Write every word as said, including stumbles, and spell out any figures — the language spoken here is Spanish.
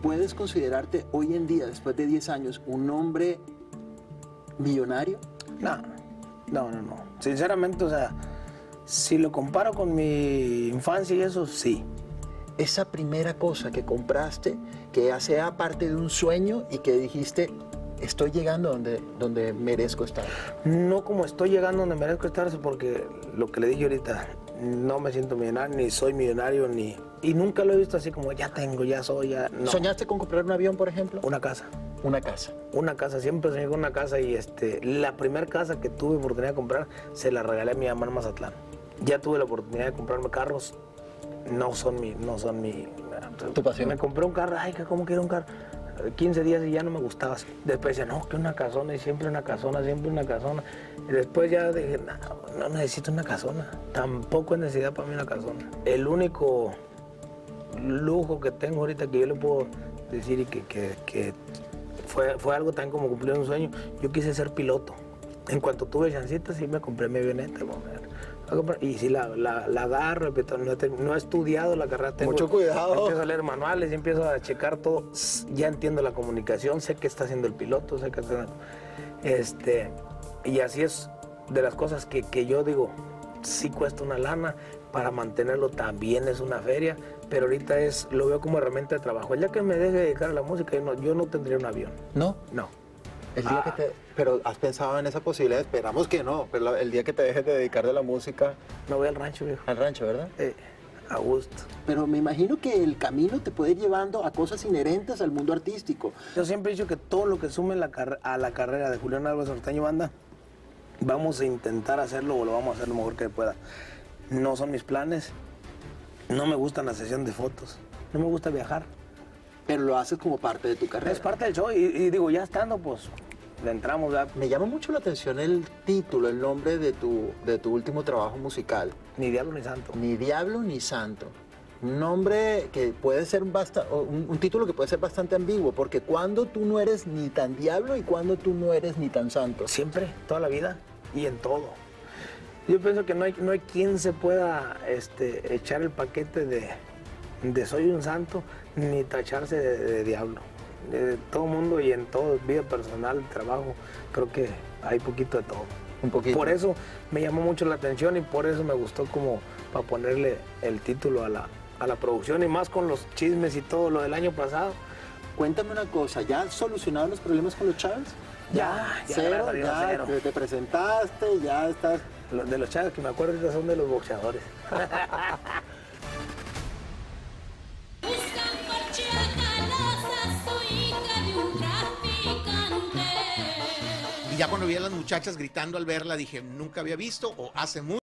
¿puedes considerarte hoy en día, después de diez años, un hombre millonario? No, no, no, no. Sinceramente, o sea, si lo comparo con mi infancia y eso, sí. Esa primera cosa que compraste, que sea parte de un sueño y que dijiste, estoy llegando donde, donde merezco estar. No como estoy llegando donde merezco estar, porque lo que le dije ahorita, no me siento millonario, ni soy millonario, ni... Y nunca lo he visto así como, ya tengo, ya soy, ya... No. ¿Soñaste con comprar un avión, por ejemplo? Una casa. Una casa. Una casa, siempre soñé con una casa y este, la primera casa que tuve oportunidad de comprar, se la regalé a mi mamá en Mazatlán. Ya tuve la oportunidad de comprarme carros, no son mi... No son mi ¿Tu pasión? Me compré un carro, ay, ¿cómo quiero un carro? quince días y ya no me gustaba. Después decía, no, que una casona y siempre una casona, siempre una casona. Y después ya dije, no, no necesito una casona. Tampoco es necesidad para mí una casona. El único lujo que tengo ahorita que yo le puedo decir y que, que, que fue, fue algo tan como cumplir un sueño, yo quise ser piloto. En cuanto tuve chancita, sí me compré mi avioneta. Y si la, la, la agarro, no he, no he estudiado la carrera. Tengo, Mucho cuidado. Empiezo a leer manuales y empiezo a checar todo. Ya entiendo la comunicación, sé qué está haciendo el piloto, sé qué está... Este, y así es de las cosas que, que yo digo, sí cuesta una lana, para mantenerlo también es una feria, pero ahorita es, lo veo como herramienta de trabajo. El día que me deje de dedicar a la música, yo no, yo no tendría un avión. ¿No? No. El día Ah. que te... Pero has pensado en esa posibilidad, esperamos que no, pero el día que te dejes de dedicar de la música... Me voy al rancho, viejo. Al rancho, ¿verdad? Eh, a gusto. Pero me imagino que el camino te puede ir llevando a cosas inherentes al mundo artístico. Yo siempre he dicho que todo lo que sume la a la carrera de Julián Álvarez Norteño Banda, vamos a intentar hacerlo o lo vamos a hacer lo mejor que pueda. No son mis planes, no me gusta la sesión de fotos, no me gusta viajar. Pero lo haces como parte de tu carrera. Es parte del show y, y digo, ya estando, pues, le entramos. ¿Verdad? Me llama mucho la atención el título, el nombre de tu, de tu último trabajo musical. Ni diablo ni santo. Ni diablo ni santo. Un nombre que puede ser basta, un, un título que puede ser bastante ambiguo, porque cuando tú no eres ni tan diablo y cuando tú no eres ni tan santo. Siempre, toda la vida y en todo. Yo pienso que no hay, no hay quien se pueda este, echar el paquete de, de soy un santo, ni tacharse de, de diablo. De todo mundo y en todo, vida personal, trabajo, creo que hay poquito de todo. Un poquito. Por eso me llamó mucho la atención y por eso me gustó como para ponerle el título a la, a la producción y más con los chismes y todo lo del año pasado. Cuéntame una cosa, ¿ya has solucionado los problemas con los Chávez? Ya, ya, cero, gracias a Dios, ya cero. Te, te presentaste, ya estás... Los de los Chávez que me acuerdo ahorita son de los boxeadores. Y ya cuando vi a las muchachas gritando al verla, dije, nunca había visto o hace mucho.